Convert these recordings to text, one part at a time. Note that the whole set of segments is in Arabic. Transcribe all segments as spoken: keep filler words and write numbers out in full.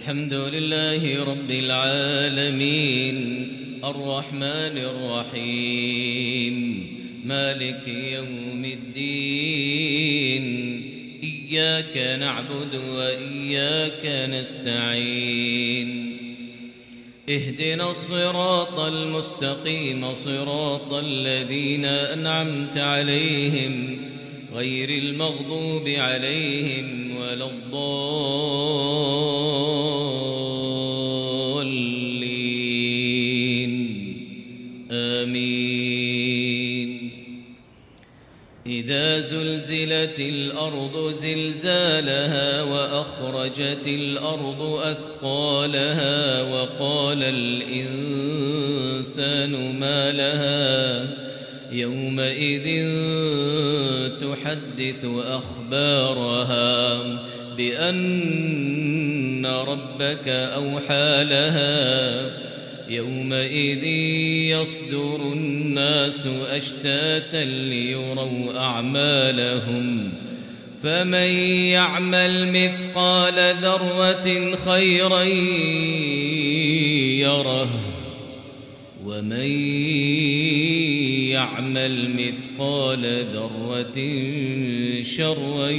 الحمد لله رب العالمين الرحمن الرحيم مالك يوم الدين إياك نعبد وإياك نستعين اهدنا الصراط المستقيم صراط الذين أنعمت عليهم غير المغضوب عليهم ولا الضالين آمين. إذا زلزلت الأرض زلزالها وأخرجت الأرض أثقالها وقال الإنسان ما لها يومئذ تحدث أخبارها بأن ربك أوحى لها يومئذ يصدر الناس أشتاتا ليروا أعمالهم فمن يعمل مثقال ذرة خيرا يره ومن يعمل مثقال ذرة شرا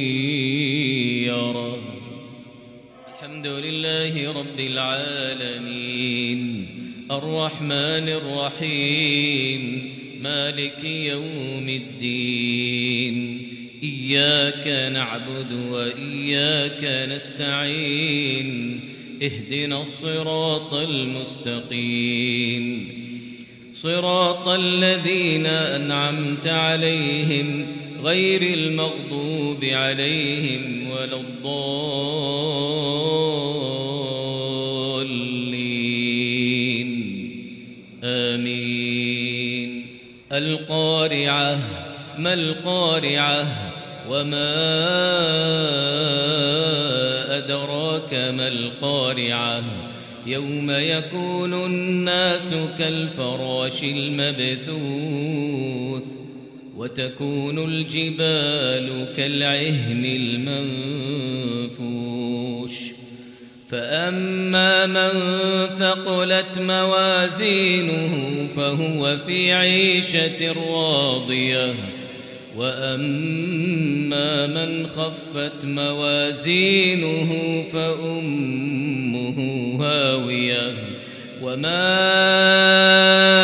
يره. الحمد لله رب العالمين الرحمن الرحيم مالك يوم الدين إياك نعبد وإياك نستعين اهدنا الصراط المستقيم صراط الذين أنعمت عليهم غير المغضوب عليهم ولا الضالين آمين. القارعة ما القارعة وما أدراك ما القارعة يوم يكون الناس كالفراش المبثوث وتكون الجبال كالعهن المنفوش فأما من ثقلت موازينه فهو في عيشة راضية وأما من خفت موازينه فأمه هاوية وما